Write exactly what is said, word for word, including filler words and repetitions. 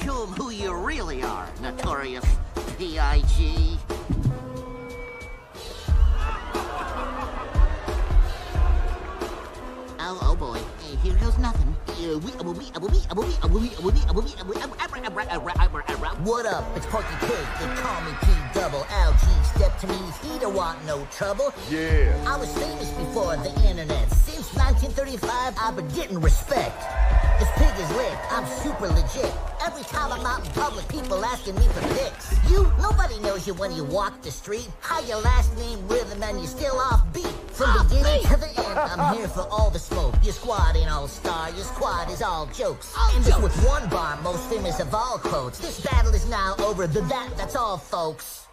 show them who you really are, Notorious P I G Oh, oh boy. Hey, here goes nothing. What up? It's Porky Pig. They call me P double L G. Step to me, he don't want no trouble. Yeah. I was famous before the internet. Since nineteen thirty-five, I've been getting respect. This pig is lit. I'm super legit. Every time I'm out in public, people asking me for pics. You, nobody knows you when you walk the street. How your last name rhythm and you're still off beat. From Off beginning beat. to the end, I'm here for all the smoke. Your squad ain't all star, your squad is all jokes. All And just jokes. with one bar, most famous of all quotes. This battle is now over, the that, that's all, folks.